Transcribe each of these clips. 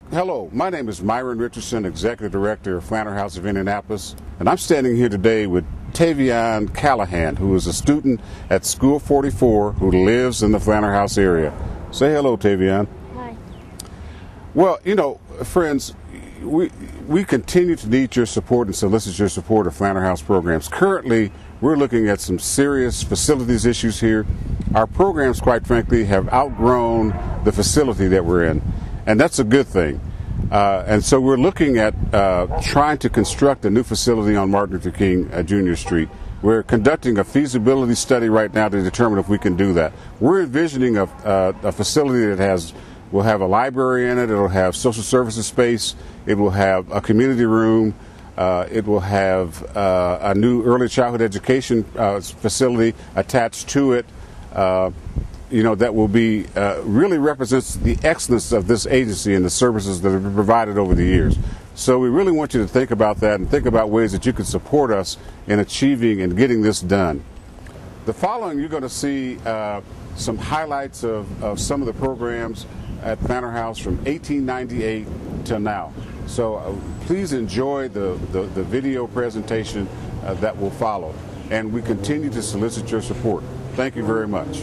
Hello, my name is Myron Richardson, Executive Director of Flanner House of Indianapolis, and I'm standing here today with Tavion Callahan, who is a student at School 44 who lives in the Flanner House area. Say hello, Tavion. Hi. Well, you know, friends, we continue to need your support and solicit your support of Flanner House programs. Currently, we're looking at some serious facilities issues here. Our programs, quite frankly, have outgrown the facility that we're in, and that's a good thing. And so we're looking at trying to construct a new facility on Martin Luther King Jr. Street. We're conducting a feasibility study right now to determine if we can do that. We're envisioning a facility that will have a library in it, it'll have social services space, it will have a community room, it will have a new early childhood education facility attached to it. You know, that will be really represents the excellence of this agency and the services that have been provided over the years. So we really want you to think about that and think about ways that you can support us in achieving and getting this done. The following, you're going to see some highlights of some of the programs at Flanner House from 1898 till now. So please enjoy the video presentation that will follow. And we continue to solicit your support. Thank you very much.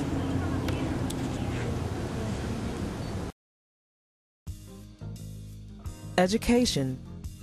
Education.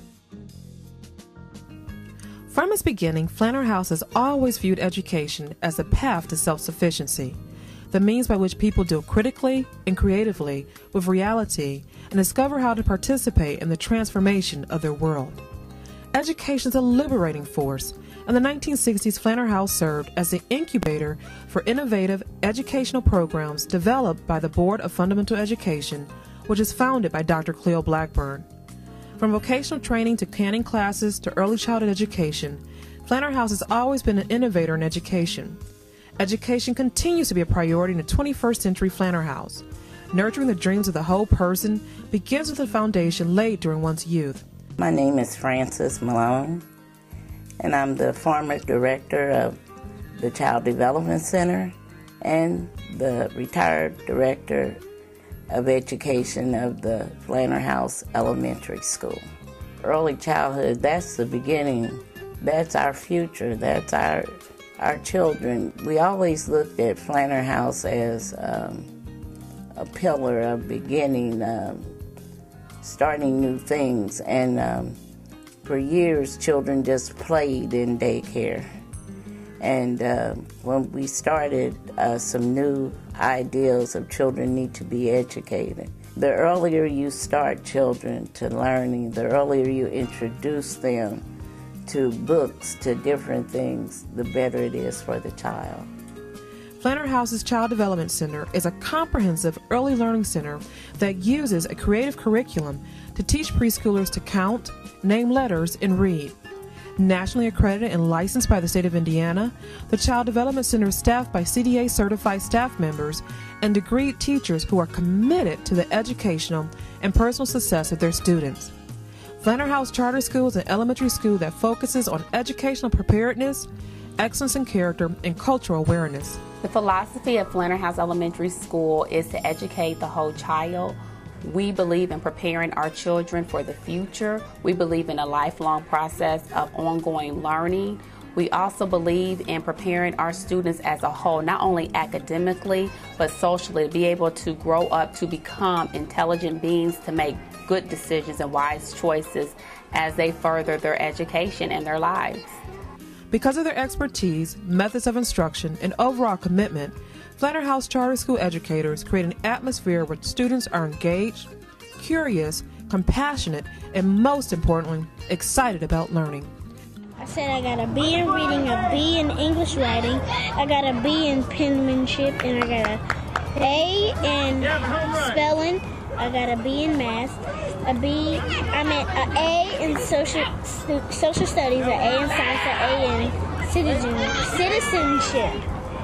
From its beginning, Flanner House has always viewed education as a path to self-sufficiency, the means by which people deal critically and creatively with reality and discover how to participate in the transformation of their world. Education is a liberating force. In the 1960s, Flanner House served as the incubator for innovative educational programs developed by the Board of Fundamental Education, which is founded by Dr. Cleo Blackburn. From vocational training to canning classes to early childhood education, Flanner House has always been an innovator in education. Education continues to be a priority in the 21st century Flanner House. Nurturing the dreams of the whole person begins with the foundation laid during one's youth. My name is Frances Malone, and I'm the former director of the Child Development Center and the retired director of education of the Flanner House Elementary School. Early childhood, that's the beginning. That's our future. That's our children. We always looked at Flanner House as a pillar of beginning, starting new things. And for years, children just played in daycare. And when we started some new ideals of children need to be educated, the earlier you start children to learning, the earlier you introduce them to books, to different things, the better it is for the child. Flanner House's Child Development Center is a comprehensive early learning center that uses a creative curriculum to teach preschoolers to count, name letters, and read. Nationally accredited and licensed by the state of Indiana, the Child Development Center is staffed by CDA certified staff members and degreed teachers who are committed to the educational and personal success of their students. Flanner House Charter School is an elementary school that focuses on educational preparedness, excellence in character, and cultural awareness. The philosophy of Flanner House Elementary School is to educate the whole child. We believe in preparing our children for the future. We believe in a lifelong process of ongoing learning. We also believe in preparing our students as a whole, not only academically, but socially, to be able to grow up to become intelligent beings, to make good decisions and wise choices as they further their education and their lives. Because of their expertise, methods of instruction, and overall commitment, Flanner House Charter School educators create an atmosphere where students are engaged, curious, compassionate, and most importantly, excited about learning. I said I got a B in reading, a B in English writing, I got a B in penmanship, and I got a A in spelling, I got a B in math, an A in social studies, an A in science, an A in citizenship.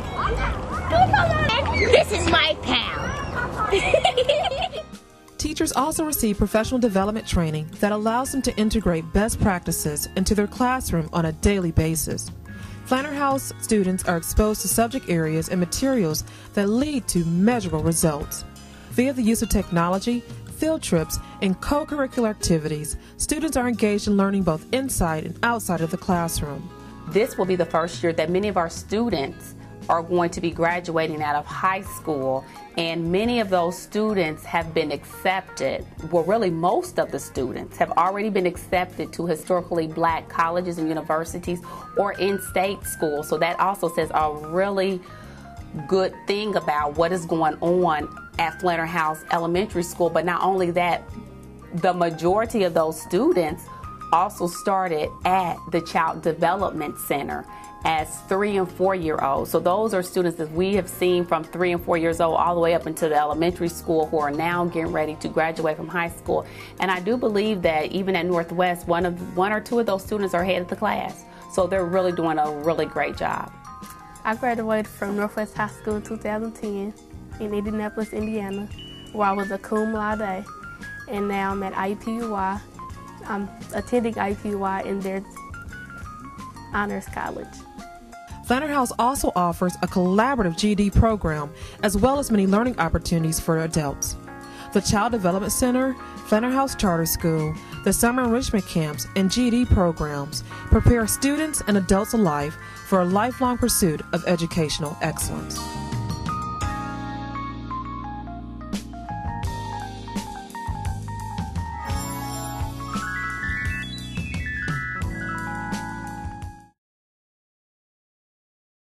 This is my pal. Teachers also receive professional development training that allows them to integrate best practices into their classroom on a daily basis. Flanner House students are exposed to subject areas and materials that lead to measurable results. Via the use of technology, field trips, and co-curricular activities, students are engaged in learning both inside and outside of the classroom. This will be the first year that many of our students are going to be graduating out of high school, and many of those students have been accepted. Well, really most of the students have already been accepted to historically black colleges and universities or in-state schools. So that also says a really good thing about what is going on at Flanner House Elementary School. But not only that, the majority of those students also started at the Child Development Center as 3 and 4 year olds. So those are students that we have seen from 3 and 4 years old all the way up into the elementary school who are now getting ready to graduate from high school. And I do believe that even at Northwest, one or two of those students are head of the class. So they're really doing a really great job. I graduated from Northwest High School in 2010 in Indianapolis, Indiana, where I was a cum laude. And now I'm at IUPUI. I'm attending IUPUI in their honors college. Flanner House also offers a collaborative GED program as well as many learning opportunities for adults. The Child Development Center, Flanner House Charter School, the summer enrichment camps, and GED programs prepare students and adults alike for a lifelong pursuit of educational excellence.